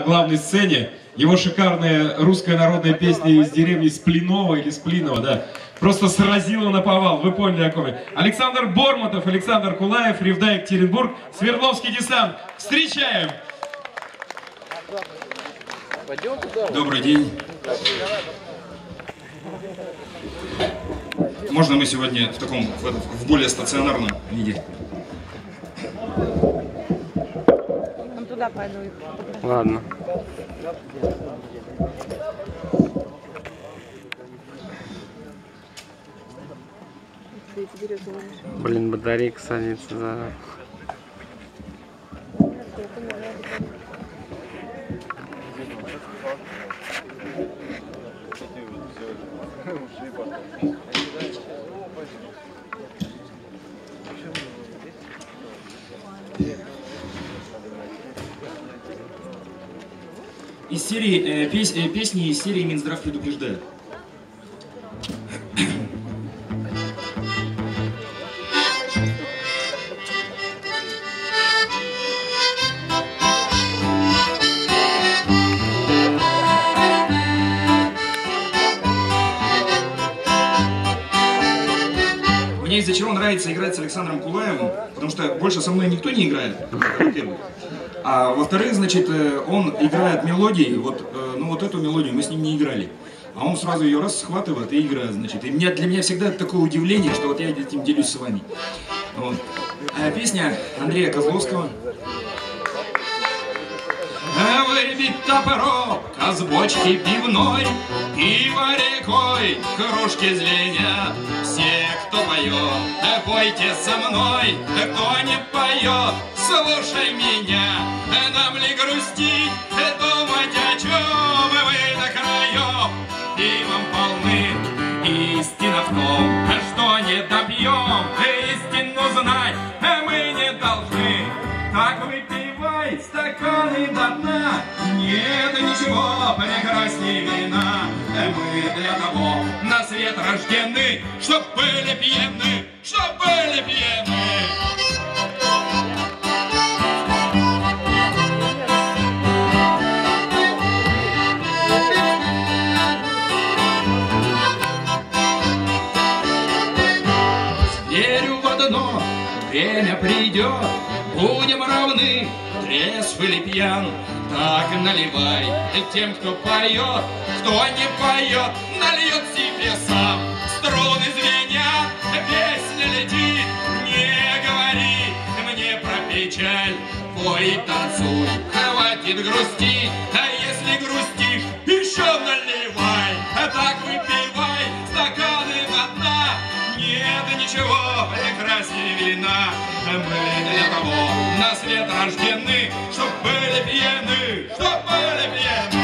главной сцене. Его шикарная русская народная песня из деревни Сплинова или Сплинова, да, просто сразила наповал. Вы поняли, о ком я. Александр Бормотов, Александр Кулаев, Ревда, Екатеринбург, Свердловский десант. Встречаем! Добрый день. Можно мы сегодня в более стационарном виде? Он туда пойду. Ладно. Блин, батарейка садится за... Из серии песни из серии Минздрав предупреждает. Мне из-за чего нравится играть с Александром Кулаевым, потому что больше со мной никто не играет, во-первых. А во-вторых, значит, он играет мелодии, вот эту мелодию мы с ним не играли. А он сразу ее раз схватывает и играет, значит. И для меня всегда такое удивление, что вот я этим делюсь с вами. Вот. Песня Андрея Козловского. Выбить топором, с бочки пивной, пиво рекой, кружки звенят. Все, кто поет, пойте со мной, кто не поет, слушай меня. Нам ли грустить, думать о чем мы до краев, пивом полны, истина в том, что не добьем, истину знать мы не должны. Так выпивай стаканы до дна, нет ничего прекраснее вина. Мы для того на свет рождены, чтоб были пьяны, чтоб были пьяны. Верю в одно, время придет, будем равны, трезв или пьян. Так наливай тем, кто поет, кто не поет, нальет себе сам. Струны звенят, песня летит, не говори мне про печаль. Пой и танцуй, хватит грустить, а если грустишь, еще наливай. Так выпивай стаканы до дна, нет ничего прекраснее вина. Мы для того на свет рождены, чтоб были пьяны, чтоб были пьяны.